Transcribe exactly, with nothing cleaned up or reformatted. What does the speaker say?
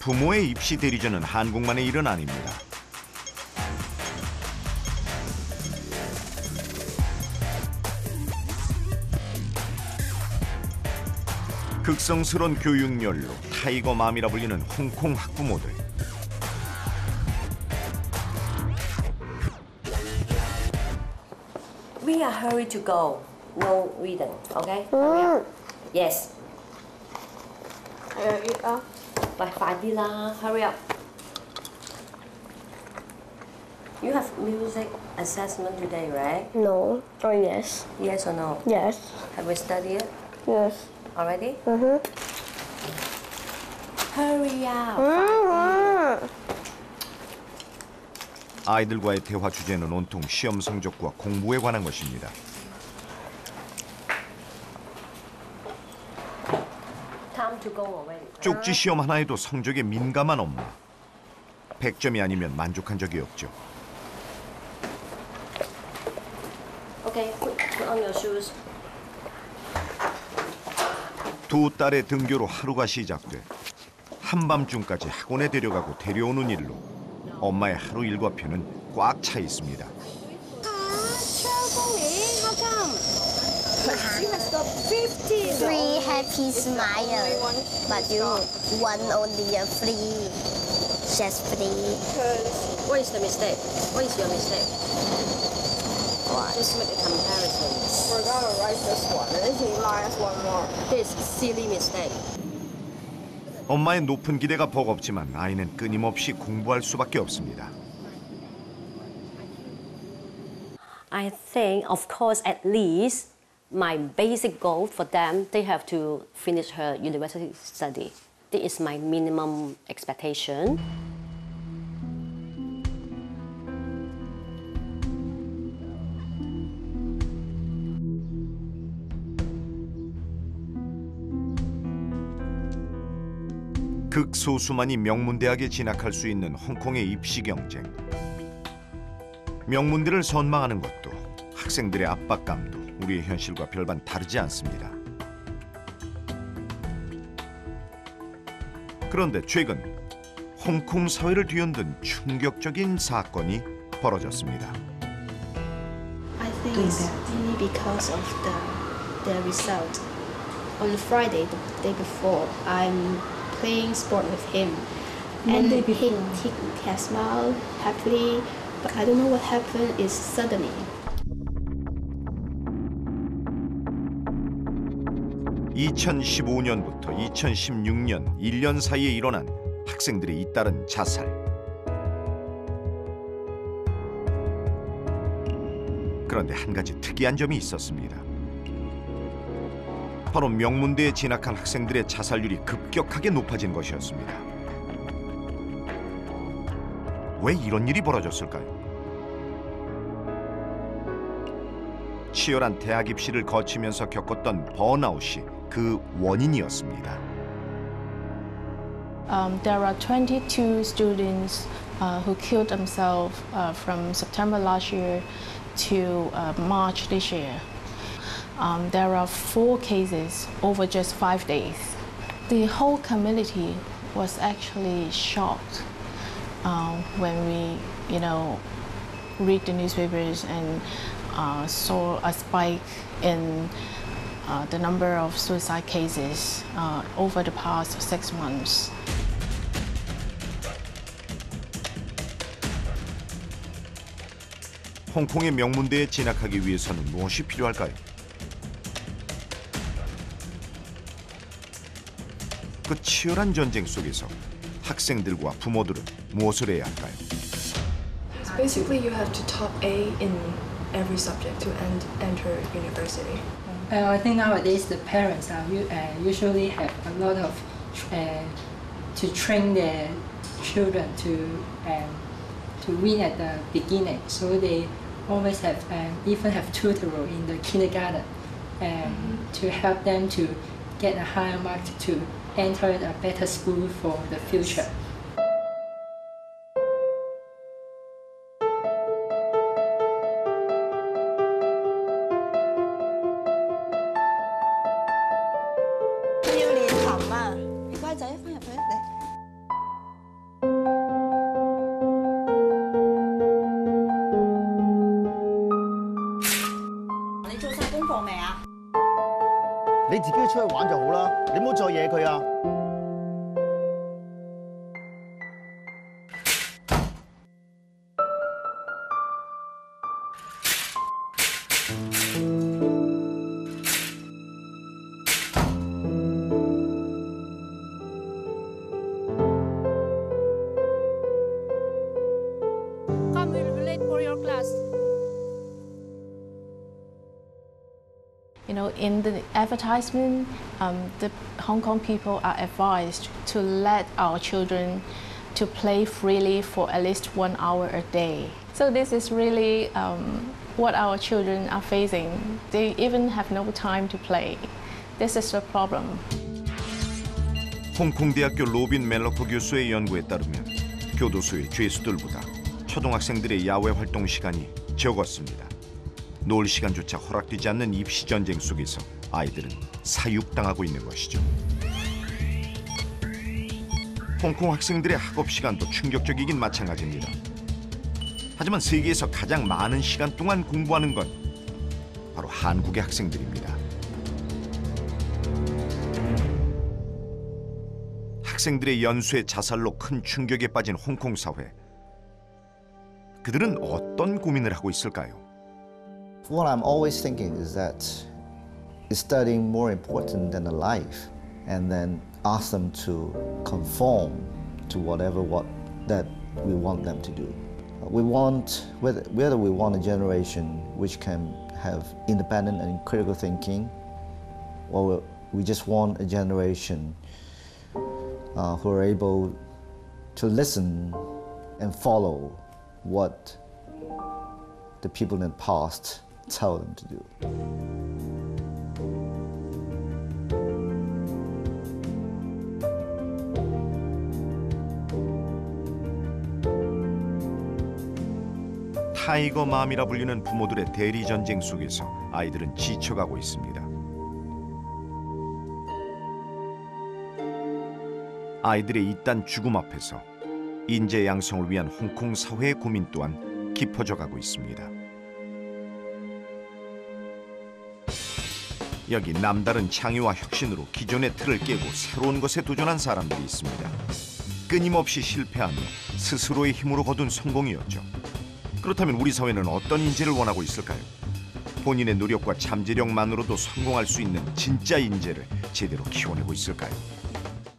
부모의 입시 대리전은 한국만의 일은 아닙니다. 극성스러운 교육열로 타이거맘이라 불리는 홍콩 학부모들. We are hurry to go. No reading, okay? Mm. Yes. Hurry up. Phải phải đi la. Hurry up. You have music assessment today, right? No. Oh, yes. Yes or no? Yes. Have we studied it Yes. already? Mm-hmm. Hurry up. Mm-hmm. 아이들과의 대화 주제는 온통 시험 성적과 공부에 관한 것입니다. Time to go already. 쪽지 시험 하나에도 성적에 민감한 엄마. 백 점이 아니면 만족한 적이 없죠. Okay, put, put on your shoes. 두 딸의 등교로 하루가 시작돼 한밤중까지 학원에 데려가고 데려오는 일로 엄마의 하루 일과표는 꽉 차 있습니다. Free happy smile, but you want only a free, just free. What is the mistake? What is your mistake? What? Just make a comparison. We're gonna write this one, and he minus one more. This silly mistake. 엄마의 높은 기대가 버겁지만 아이는 끊임없이 공부할 수밖에 없습니다. I think, of course, at least my basic goal for them, they have to finish her university study. This is my minimum expectation. 극소수만이 명문대학에 진학할 수 있는 홍콩의 입시 경쟁. 명문대를 선망하는 것도 학생들의 압박감도 우리의 현실과 별반 다르지 않습니다. 그런데 최근 홍콩 사회를 뒤흔든 충격적인 사건이 벌어졌습니다. I think it's mainly because of the the result. On Friday, the day before, I'm playing sport with him, and he, he he smiled happily, but I don't know what happened. Is suddenly. 이천십오 년부터 이천십육 년 일 년 사이에 일어난 학생들의 잇따른 자살. 그런데 한 가지 특이한 점이 있었습니다. 바로 명문대에 진학한 학생들의 자살률이 급격하게 높아진 것이었습니다. 왜 이런 일이 벌어졌을까요? 치열한 대학 입시를 거치면서 겪었던 번아웃이 그 원인이었습니다. Um, there are twenty-two students uh, who killed themselves uh, from September last year to uh, March this year. Um, there are four cases over just five days. The whole community was actually shocked uh, when we, you know, read the newspapers and uh, saw a spike in uh, the number of suicide cases uh, over the past six months. 홍콩의 명문대에 진학하기 위해서는 무엇이 필요할까요? 그 치열한 전쟁 속에서 학생들과 부모들은 무엇을 해야 할까요? Basically, you have to top A in every subject to end, enter university. Uh, I think nowadays the parents are uh, usually have a lot of uh, to train their children to um, to win at the beginning. So they always have um, even have tutorial in the kindergarten um, mm-hmm. to help them to get a higher mark to enter a better school for the future. 課未啊？ 你自己出去玩就好啦，你唔好再惹佢啊！ Come, we will be late for your class. You know, in the advertisement, um, the Hong Kong people are advised to let our children to play freely for at least one hour a day. So this is really um, what our children are facing. They even have no time to play. This is the problem. 홍콩 대학교 로빈 멜로코 교수의 연구에 따르면 교도소의 죄수들보다 초등학생들의 야외 활동 시간이 적었습니다. 놀 시간조차 허락되지 않는 입시 전쟁 속에서 아이들은 사육당하고 있는 것이죠. 홍콩 학생들의 학업 시간도 충격적이긴 마찬가지입니다. 하지만 세계에서 가장 많은 시간 동안 공부하는 건 바로 한국의 학생들입니다. 학생들의 연수의 자살로 큰 충격에 빠진 홍콩 사회. 그들은 어떤 고민을 하고 있을까요? What I'm always thinking is that is studying more important than the life, and then ask them to conform to whatever what that we want them to do. We want whether whether we want a generation which can have independent and critical thinking, or we just want a generation uh, who are able to listen and follow what the people in the past tell them to do. 타이거맘이라 불리는 부모들의 대리 전쟁 속에서 아이들은 지쳐가고 있습니다. 아이들의 이딴 죽음 앞에서 인재 양성을 위한 홍콩 사회의 고민 또한 깊어져 가고 있습니다. 여기 남다른 창의와 혁신으로 기존의 틀을 깨고 새로운 것에 도전한 사람들이 있습니다. 끊임없이 실패하며 스스로의 힘으로 거둔 성공이었죠. 그렇다면 우리 사회는 어떤 인재를 원하고 있을까요? 본인의 노력과 잠재력만으로도 성공할 수 있는 진짜 인재를 제대로 키워내고 있을까요?